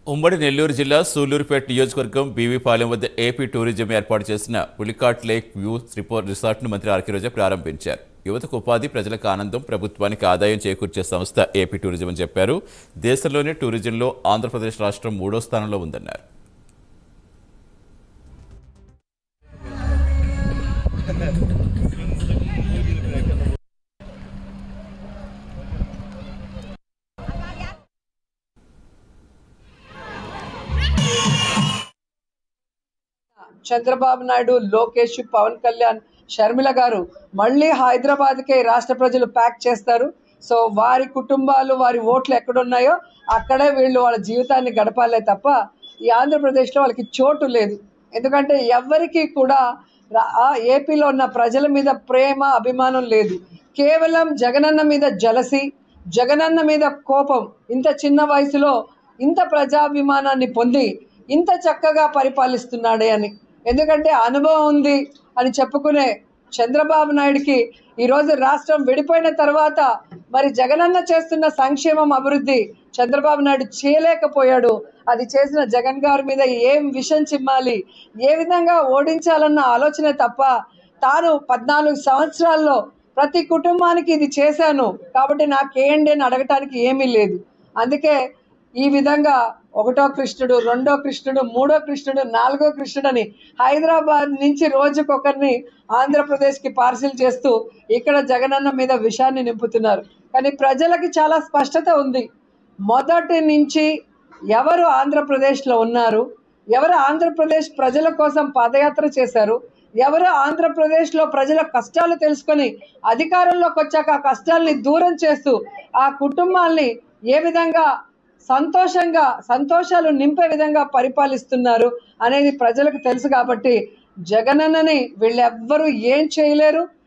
ఉమ్మడి నెల్లూరు జిల్లా సూళ్లూరుపేట నియోజకవర్గం బీవీపాలెం వద్ద ఏపీ టూరిజం ఏర్పాటు చేసిన పులికాట్ లేక్ వ్యూ రిసార్ట్ను మంత్రి ఆర్కే రోజా ప్రారంభించారు. యువతకు ఉపాధి, ప్రజలకు ఆనందం, ప్రభుత్వానికి ఆదాయం చేకూర్చే సంస్థ ఏపీ టూరిజం అని చెప్పారు. దేశంలోనే టూరిజంలో ఆంధ్రప్రదేశ్ రాష్ట్రం 3వ స్థానంలో ఉందన్నారు. చంద్రబాబు నాయుడు, లోకేష్, పవన్ కళ్యాణ్, షర్మిల గారు మళ్ళీ హైదరాబాద్కే రాష్ట్ర ప్రజలు ప్యాక్ చేస్తారు. సో వారి కుటుంబాలు, వారి ఓట్లు ఎక్కడున్నాయో అక్కడే వీళ్ళు వాళ్ళ జీవితాన్ని గడపాలే తప్ప ఈ ఆంధ్రప్రదేశ్లో వాళ్ళకి చోటు లేదు. ఎందుకంటే ఎవరికి కూడా ఏపీలో ఉన్న ప్రజల మీద ప్రేమ, అభిమానం లేదు. కేవలం జగనన్న మీద జలసి, జగనన్న మీద కోపం. ఇంత చిన్న వయసులో ఇంత ప్రజాభిమానాన్ని పొంది ఇంత చక్కగా పరిపాలిస్తున్నాడే అని, ఎందుకంటే అనుభవం ఉంది అని చెప్పుకునే చంద్రబాబు నాయుడికి ఈరోజు రాష్ట్రం విడిపోయిన తర్వాత మరి జగనన్న చేస్తున్న సంక్షేమం, అభివృద్ధి చంద్రబాబు నాయుడు చేయలేకపోయాడు. అది చేసిన జగన్ గారి మీద ఏం విషం చిమ్మాలి, ఏ విధంగా ఓడించాలన్న ఆలోచన తప్ప తాను 14 సంవత్సరాల్లో ప్రతి కుటుంబానికి ఇది చేశాను కాబట్టి నాకేంటి అని అడగటానికి ఏమీ లేదు. అందుకే ఈ విధంగా 1వ కృష్ణుడు, 2వ కృష్ణుడు, 3వ కృష్ణుడు, 4వ కృష్ణుడు అని హైదరాబాద్ నుంచి రోజుకొకరిని ఆంధ్రప్రదేశ్కి పార్సిల్ చేస్తూ ఇక్కడ జగనన్న మీద విషాన్ని నింపుతున్నారు. కానీ ప్రజలకి చాలా స్పష్టత ఉంది. మొదటి నుంచి ఎవరు ఆంధ్రప్రదేశ్లో ఉన్నారు, ఎవరు ఆంధ్రప్రదేశ్ ప్రజల కోసం పాదయాత్ర చేశారు, ఎవరు ఆంధ్రప్రదేశ్లో ప్రజల కష్టాలు తెలుసుకొని అధికారంలోకి వచ్చాక ఆ కష్టాలని దూరం చేస్తూ ఆ కుటుంబాల్ని ఏ విధంగా సంతోషాలు నింపే విధంగా పరిపాలిస్తున్నారు అనేది ప్రజలకు తెలుసు. కాబట్టి జగనన్నని వీళ్ళెవ్వరూ ఏం చేయలేరు.